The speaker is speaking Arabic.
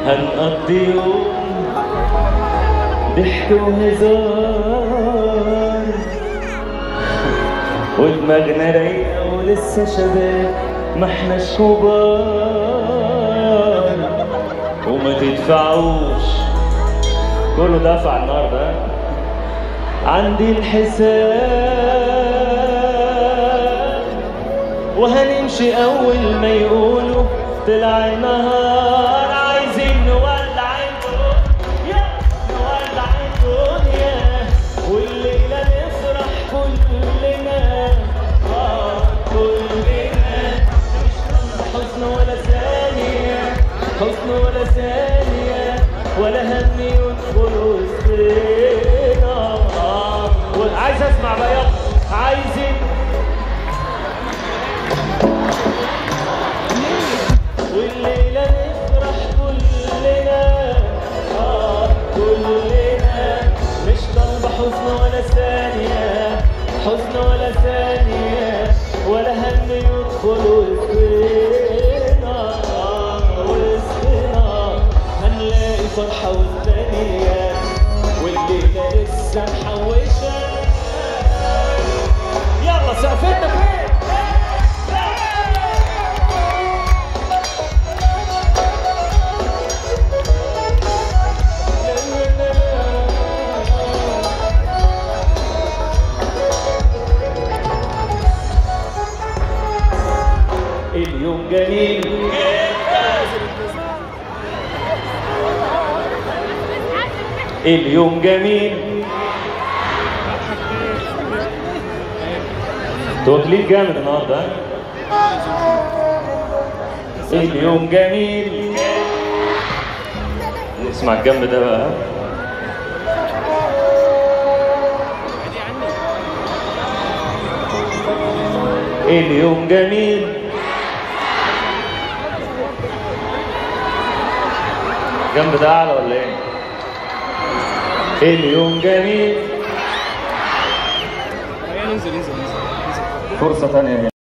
هنقضي يوم ضحك وهزار، ودماغنا رايقة ولسه شباب ما احناش كبار. وما تدفعوش، كله دفع النهارده. عندي الحساب وهنمشي اول ما يقولوا طلع النهار. عايزين نولع الدنيا، نولع الدنيا، والليله نفرح كلنا. كلنا مش حزن ولا ثانيه، حزن ولا ثانيه، ولا هم يدخل وسطنا. عايز اسمع بقى، يلا عايزين والليله نفرح كلنا. كلنا مش طالبه حزن ولا ثانيه، حزن ولا ثانيه، ولا هم يدخل وسطنا. وسطنا هنلاقي فرحه والثانيه، والليله لسه محوشه. يلا سقفتنا فين؟ اليوم جميل، اليوم جميل، توكليت جامد النهارده. اليوم جميل، نسمع الجنب ده بقى. اليوم جميل، الجنب ده اعلى ولا ايه؟ اليوم جميل، فرصة تانية هنا.